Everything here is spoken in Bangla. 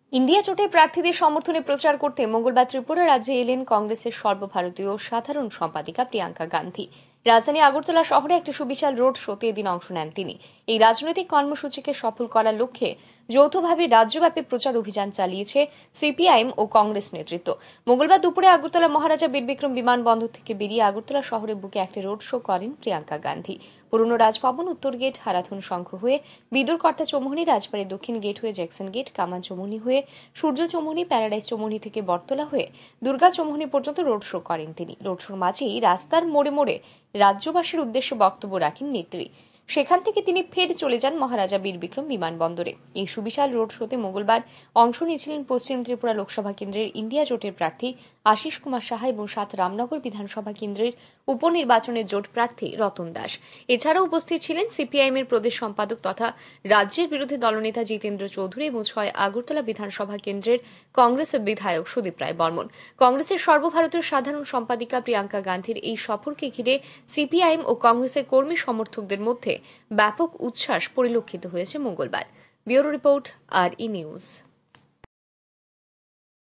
ইন্ডিয়া জোটের প্রার্থীদের সমর্থনে প্রচার করতে মঙ্গলবার ত্রিপুরা রাজ্যে এলেন কংগ্রেসের সর্বভারতীয় সাধারণ সম্পাদিকা প্রিয়াঙ্কা গান্ধী। রাজধানী আগরতলা শহরে একটি সুবিশাল রোড শোতে এদিন অংশ নেন তিনি। এই রাজনৈতিক কর্মসূচিকে সফল করার লক্ষ্যে যৌথভাবে রাজ্যব্যাপী প্রচার অভিযান চালিয়েছে সিপিআইএম ও কংগ্রেস নেতৃত্ব। মঙ্গলবার দুপুরে আগরতলা মহারাজা বীরবিক্রম বিমানবন্দর থেকে বেরিয়ে আগরতলা শহরের বুকে একটি রোড শো করেন প্রিয়াঙ্কা গান্ধী। পুরনো রাজভবন, উত্তর গেট, হারাথন সংঘ হয়ে বিদুরকর্তা চৌমুহনী, রাজবাড়ী দক্ষিণ গেট হয়ে জ্যাকসন গেট, কামান চৌমুহনী হয়ে সূর্য চৌমুহনী, প্যারাডাইস চৌমুহনী থেকে বটতলা হয়ে দুর্গা চৌমুহনী পর্যন্ত রোড শো করেন তিনি। রোড শোর মাঝেই রাস্তার মোড়ে মোড়ে রাজ্যবাসীর উদ্দেশ্যে বক্তব্য রাখেন নেত্রী। সেখান থেকে তিনি ফের চলে যান মহারাজা বীরবিক্রম বিমানবন্দরে। এই সুবিশাল রোড শোতে মঙ্গলবার অংশ নিয়েছিলেন পশ্চিম ত্রিপুরা লোকসভা কেন্দ্রের ইন্ডিয়া জোটের প্রার্থী আশিস কুমার সাহা এবং ৭ রামনগর বিধানসভা কেন্দ্রের উপনির্বাচনের জোট প্রার্থী রতন দাস। এছাড়াও উপস্থিত ছিলেন সিপিআইএমের প্রদেশ সম্পাদক তথা রাজ্যের বিরোধী দলনেতা জিতেন্দ্র চৌধুরী এবং ৬ আগরতলা বিধানসভা কেন্দ্রের কংগ্রেসের বিধায়ক সুদীপ রায় বর্মন। কংগ্রেসের সর্বভারতীয় সাধারণ সম্পাদিকা প্রিয়াঙ্কা গান্ধীর এই সফরকে ঘিরে সিপিআইএম ও কংগ্রেসের কর্মী সমর্থকদের মধ্যে ব্যাপক উচ্ছ্বাস পরিলক্ষিত হয়েছে মঙ্গলবার। ব্যুরো রিপোর্ট, আর ই নিউজ।